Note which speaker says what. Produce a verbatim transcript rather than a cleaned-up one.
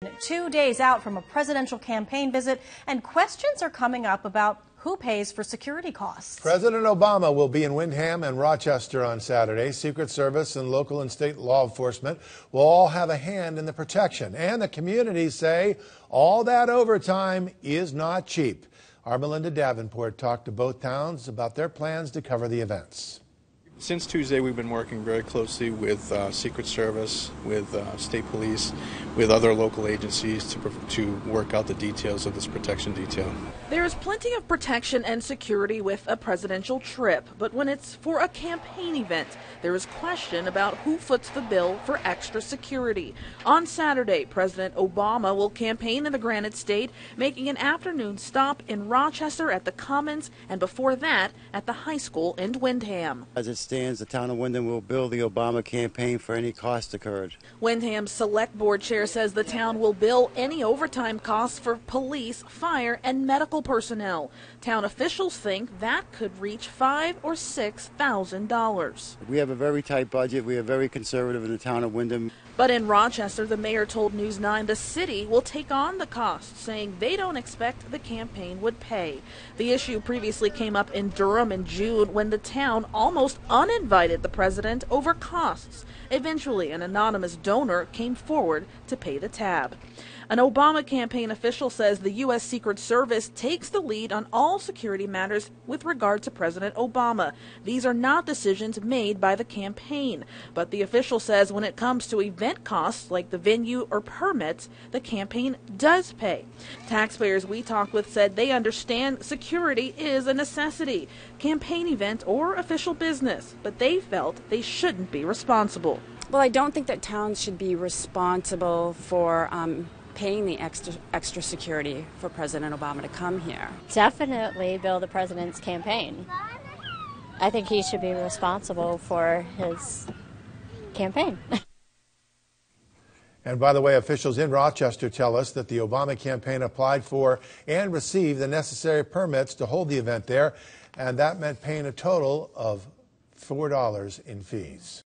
Speaker 1: Two days out from a presidential campaign visit, and questions are coming up about who pays for security costs.
Speaker 2: President Obama will be in Windham and Rochester on Saturday. Secret Service and local and state law enforcement will all have a hand in the protection. And the communities say all that overtime is not cheap. Our Melinda Davenport talked to both towns about their plans to cover the events.
Speaker 3: Since Tuesday, we've been working very closely with uh, Secret Service, with uh, state police, with other local agencies to, to work out the details of this protection detail.
Speaker 4: There is plenty of protection and security with a presidential trip, but when it's for a campaign event, there is question about who foots the bill for extra security. On Saturday, President Obama will campaign in the Granite State, making an afternoon stop in Rochester at the Commons, and before that, at the high school in Windham.
Speaker 5: As it stands, the town of Windham will bill the Obama campaign for any cost incurred.
Speaker 4: Windham's Select Board Chair says the town will bill any overtime costs for police, fire, and medical personnel. Town officials think that could reach five or six thousand dollars.
Speaker 5: We have a very tight budget. We are very conservative in the town of Windham.
Speaker 4: But in Rochester, the mayor told News nine the city will take on the cost, saying they don't expect the campaign would pay. The issue previously came up in Durham in June when the town almost uninvited the president over costs. Eventually, an anonymous donor came forward to pay the tab. An Obama campaign official says the U S Secret Service takes the lead on all security matters with regard to President Obama. These are not decisions made by the campaign. But the official says when it comes to event costs like the venue or permits, the campaign does pay. Taxpayers we talked with said they understand security is a necessity, campaign event or official business, but they felt they shouldn't be responsible.
Speaker 6: Well, I don't think that towns should be responsible for um, paying the extra extra security for President Obama to come here.
Speaker 7: Definitely bill the president's campaign. I think he should be responsible for his campaign.
Speaker 2: And by the way, officials in Rochester tell us that the Obama campaign applied for and received the necessary permits to hold the event there, and that meant paying a total of four dollars in fees.